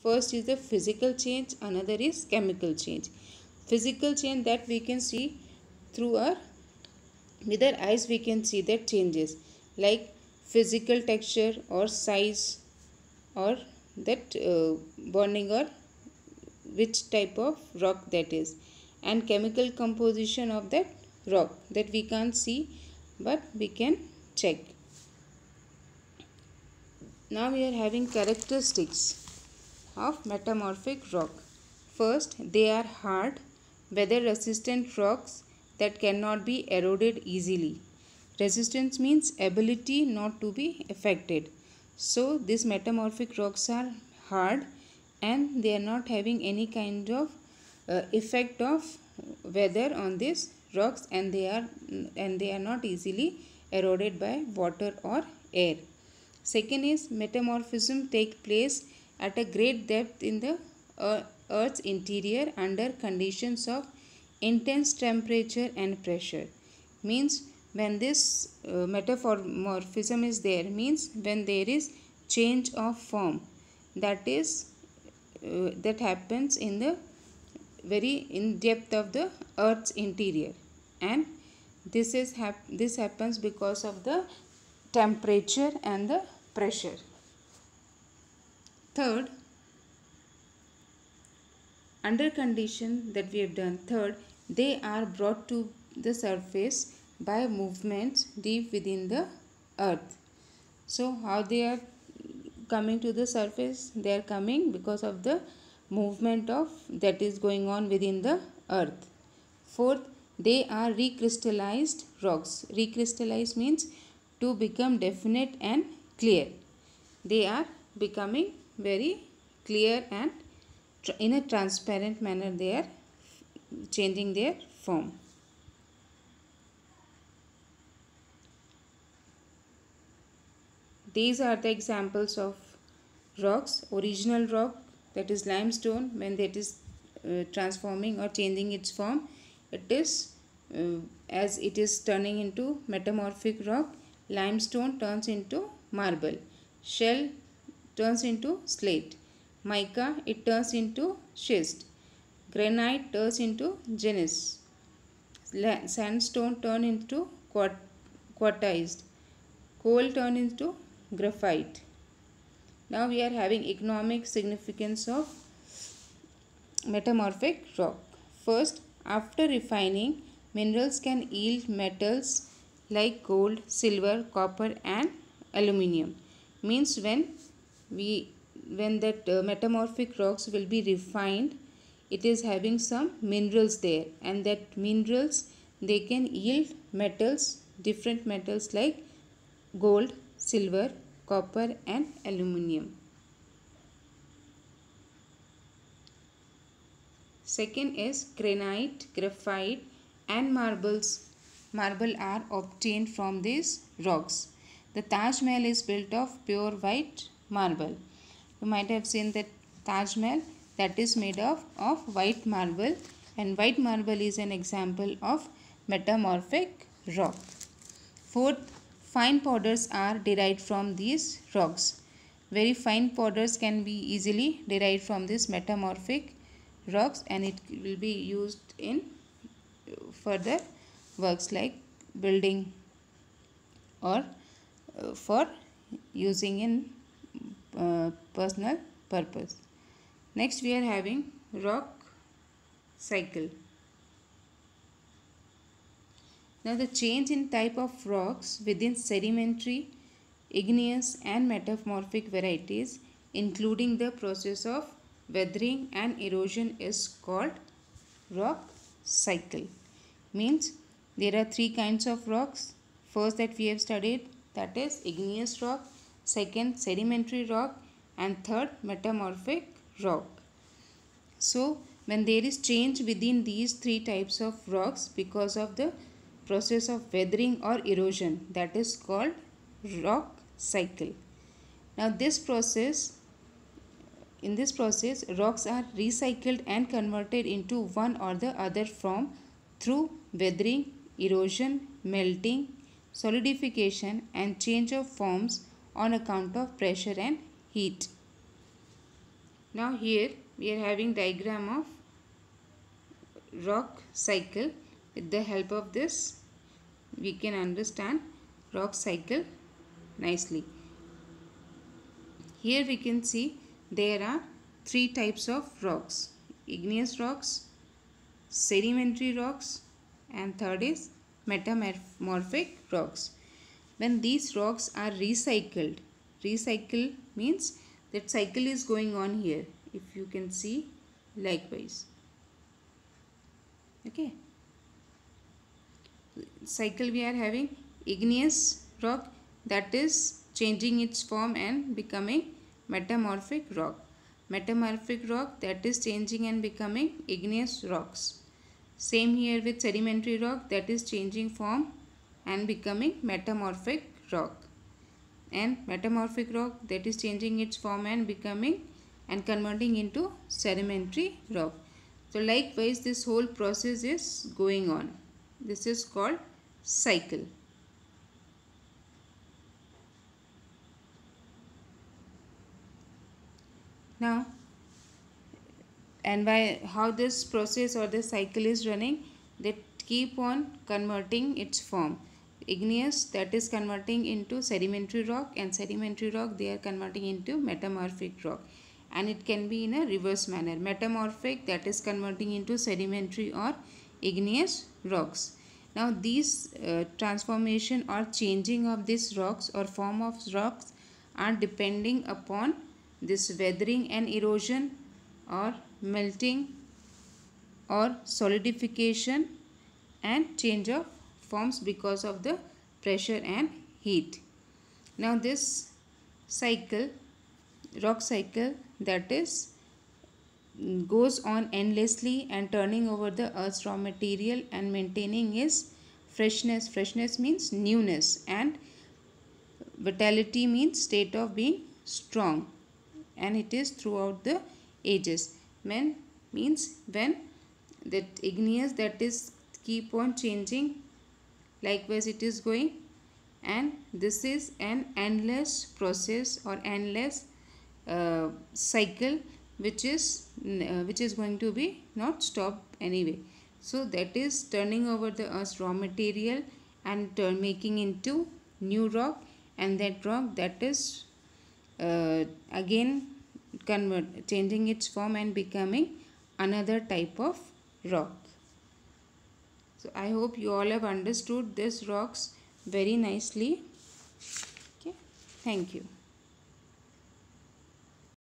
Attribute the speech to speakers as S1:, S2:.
S1: First is the physical change, another is chemical change. Physical change that we can see through our with our eyes, we can see that changes like physical texture or size or that bonding or which type of rock that is, and chemical composition of that rock that we can't see but we can check. Now we are having characteristics of metamorphic rock. First, they are hard, weather resistant rocks that cannot be eroded easily. Resistance means ability not to be affected. So these metamorphic rocks are hard and they are not having any kind of effect of weather on these rocks, and they are not easily eroded by water or air. Second is metamorphism take place at a great depth in the earth's interior under conditions of intense temperature and pressure. Means when this metamorphism is there, means when there is change of form, that is that happens in the very in depth of the earth's interior, and this happens because of the temperature and the pressure. Third, under condition that we have done, third, they are brought to the surface by movements deep within the earth. So how they are coming to the surface? They are coming because of the movement of that is going on within the earth. Fourth, they are recrystallized rocks. Recrystallize means to become definite and clear. They are becoming very clear and in a transparent manner they are changing their form. These are the examples of rocks. Original rock, that is limestone, when that is transforming or changing its form, it is as it is turning into metamorphic rock. Limestone turns into marble. Shell turns into slate. Mica, it turns into schist. Granite turns into gneiss. Sandstone turns into quartzite. Coal turns into graphite. Now we are having economic significance of metamorphic rock. First, after refining, minerals can yield metals like gold, silver, copper and aluminium. Means when that metamorphic rocks will be refined, it is having some minerals there, and that minerals they can yield metals, different metals like gold, silver, copper and aluminium. Second is granite, graphite and marbles. Marble are obtained from these rocks. The Taj Mahal is built of pure white marble. You might have seen that Taj Mahal that is made of white marble, and white marble is an example of metamorphic rock. Fourth, fine powders are derived from these rocks. Very fine powders can be easily derived from this metamorphic rocks, and it will be used in further works like building or for using in personal purpose. Next we are having rock cycle. Now the change in type of rocks within sedimentary, igneous and metamorphic varieties, including the process of weathering and erosion, is called rock cycle. Means there are three kinds of rocks. First that we have studied, that is igneous rock, second sedimentary rock and third metamorphic rock. So when there is change within these three types of rocks because of the process of weathering or erosion, that is called rock cycle. Now in this process rocks are recycled and converted into one or the other form through weathering, erosion, melting, solidification and change of forms on account of pressure and heat. Now here we are having diagram of rock cycle. With the help of this we can understand rock cycle nicely. Here we can see there are three types of rocks: igneous rocks, sedimentary rocks, and third is metamorphic rocks. When these rocks are recycled, recycle means that cycle is going on here, if you can see likewise. Okay, cycle we are having igneous rock, that is changing its form and becoming metamorphic rock. Metamorphic rock, that is changing and becoming igneous rocks. Same here with sedimentary rock, that is changing form and becoming metamorphic rock. And metamorphic rock, that is changing its form and becoming and converting into sedimentary rock. So likewise this whole process is going on. This is called cycle. Now, and by how this process or this cycle is running, they keep on converting its form. Igneous, that is converting into sedimentary rock, and sedimentary rock they are converting into metamorphic rock, and it can be in a reverse manner. Metamorphic, that is converting into sedimentary or igneous rocks. Now these transformation or changing of these rocks or form of rocks are depending upon this weathering and erosion or melting or solidification and change of forms because of the pressure and heat. Now this cycle, rock cycle, that is goes on endlessly and turning over the earth's raw material and maintaining its freshness. Freshness means newness, and vitality means state of being strong, and it is throughout the ages. When means when that igneous, that is keep on changing, likewise it is going, and this is an endless process or endless cycle which is going to be not stopped anyway. So that is turning over the earth's raw material and making into new rock, and that rock, that is again changing its form and becoming another type of rock. So I hope you all have understood these rocks very nicely. Okay, thank you.